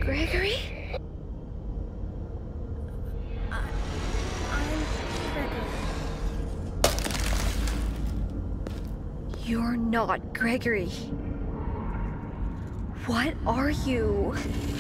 Gregory? I'm Gregory. You're not Gregory. What are you?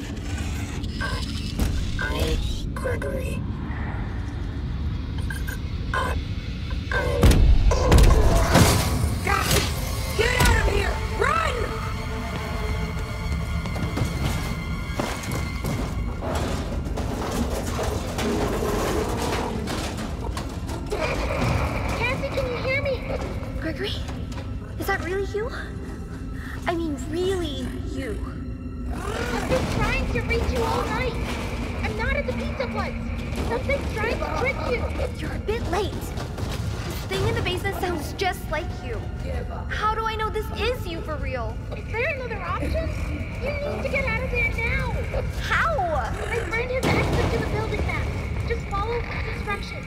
I'm Gregory. Get out of here! Run! Cassie, can you hear me? Gregory? Is that really you? I mean, really you? I've been trying to reach you all night. I'm not at the Pizzaplex. Something's trying to trick you. You're a bit late. This thing in the basement sounds just like you. How do I know this is you for real? Is there another option? You need to get out of there now. How? My friend has access to the building map. Just follow his instructions.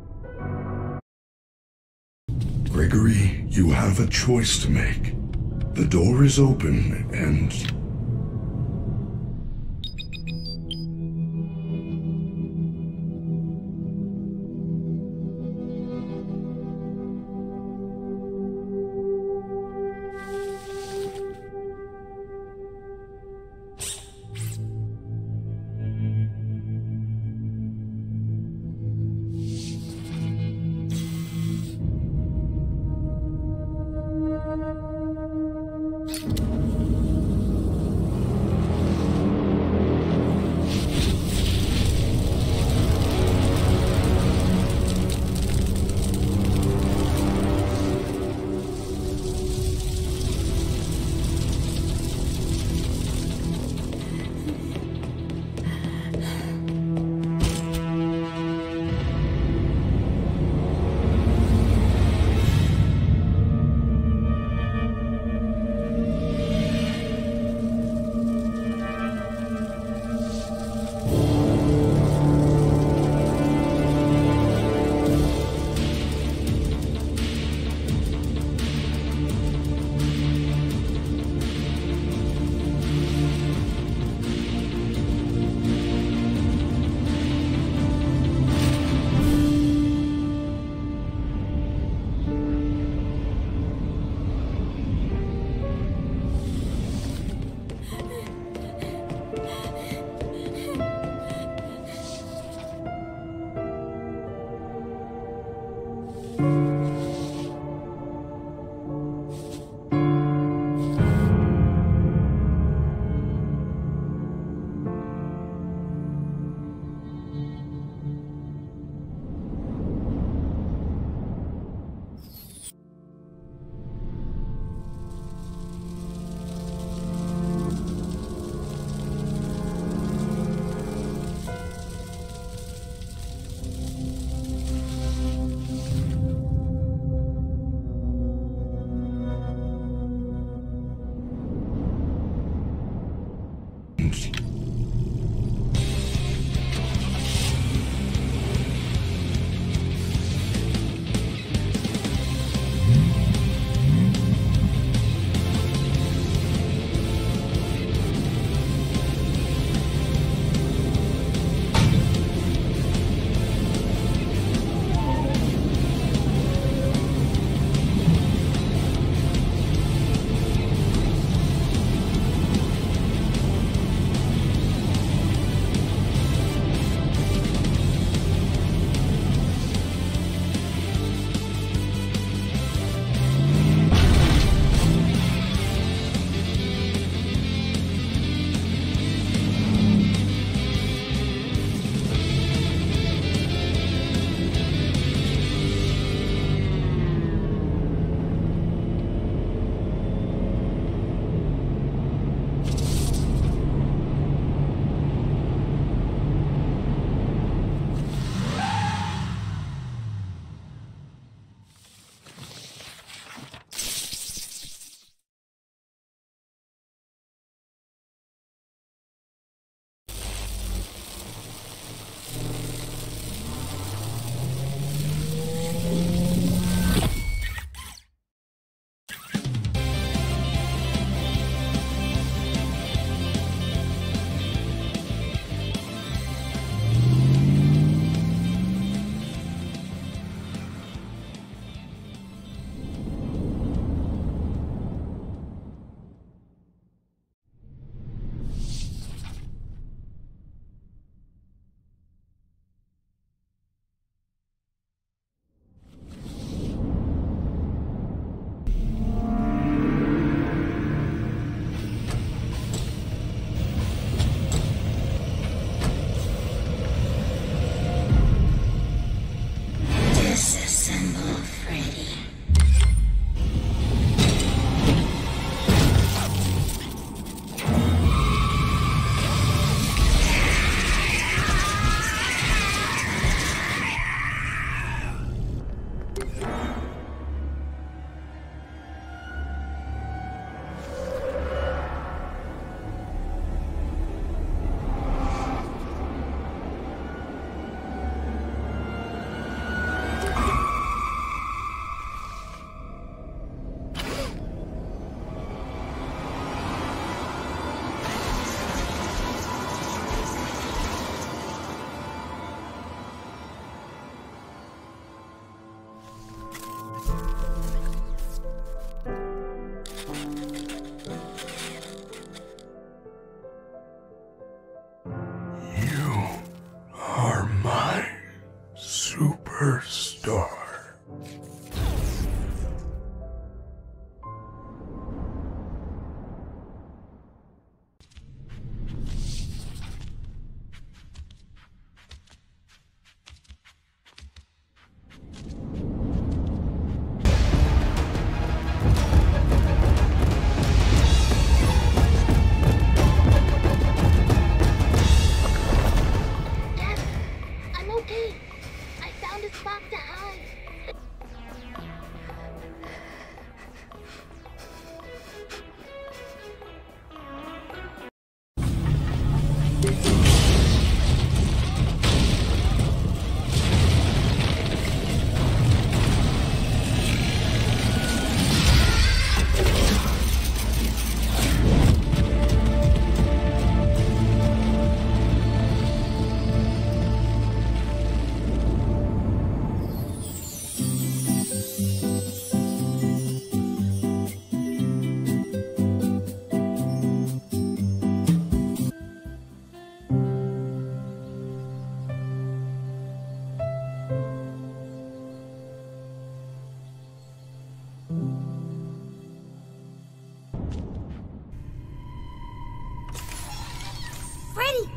Gregory, you have a choice to make. The door is open and...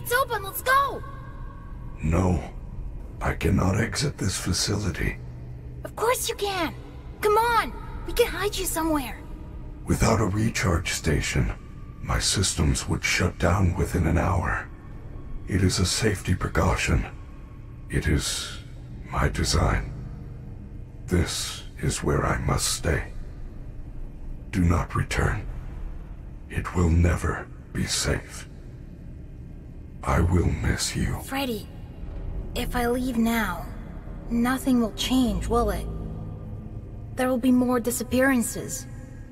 It's open, let's go! No. I cannot exit this facility. Of course you can! Come on! We can hide you somewhere. Without a recharge station, my systems would shut down within an hour. It is a safety precaution. It is my design. This is where I must stay. Do not return. It will never be safe. I will miss you. Freddy, if I leave now, nothing will change, will it? There will be more disappearances.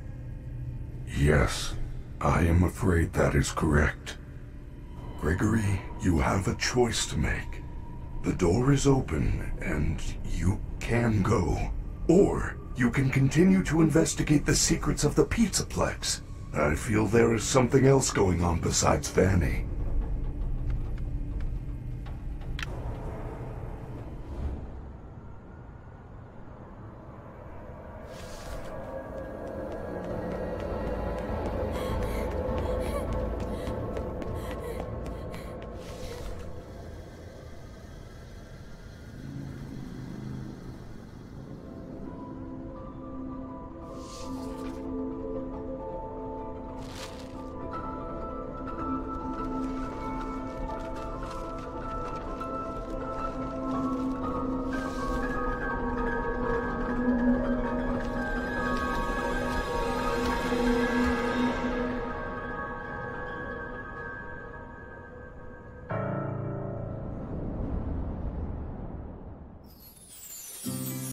Yes, I am afraid that is correct. Gregory, you have a choice to make. The door is open, and you can go. Or you can continue to investigate the secrets of the Pizzaplex. I feel there is something else going on besides Vanny.